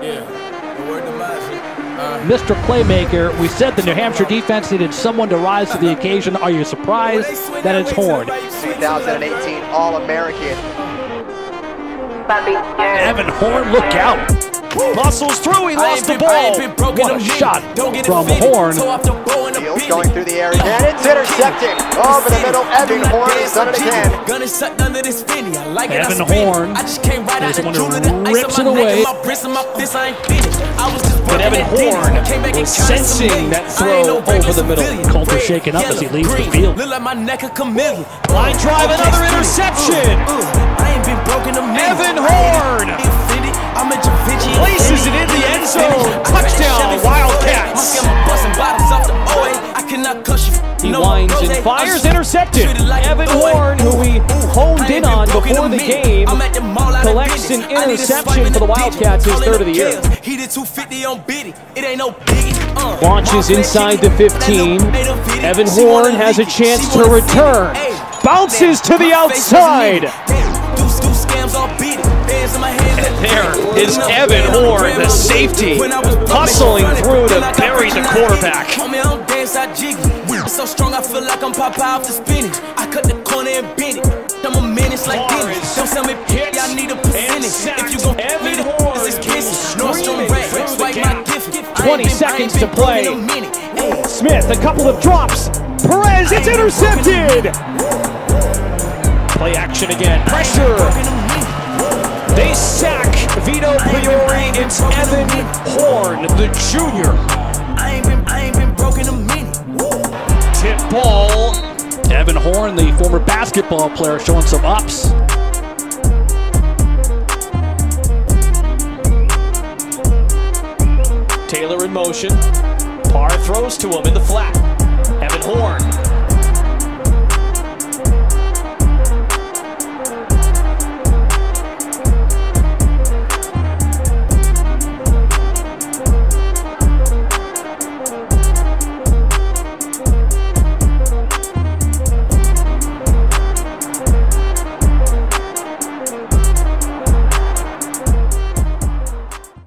Mr. Playmaker, we said the New Hampshire defense needed someone to rise to the occasion. Are you surprised that it's Horn? 2018 All-American. Evan Horn, look out. Muscles through, he lost the ball. What a shot from Horn. Fields going through the air again, it's intercepted. Over the middle, Evan Horn has done it again. Evan Horn is the one who rips it away. But Evan Horn was sensing that throw over the middle. Coulter shaken up as he leaves the field. Line drive, another interception. Evan Horn places it in the end zone. Touchdown, Wildcats. He winds and fires, intercepted. Evan Horn, who we honed in on before the game, collects an interception for the Wildcats, his third of the year. Launches inside the 15. Evan Horn has a chance to return. Bounces to the outside. And there is Evan Horn, the safety, hustling through to bury the quarterback. So strong, I feel like I'm Popeye off the spinach. I cut the corner and bend it. I'm a menace like Dennis. Don't tell me I need a percentage. If you gon' Evan Horn is kisses. Nordstrom Rack, swipe my gift. 20 seconds to play. Smith, a couple of drops. Perez, it's intercepted. Play action again. Pressure. They sack Vito Priori. It's Evan Horn, the junior. I ain't been broken a minute. Tip ball. Evan Horn, the former basketball player, showing some ups. Taylor in motion. Parr throws to him in the flat.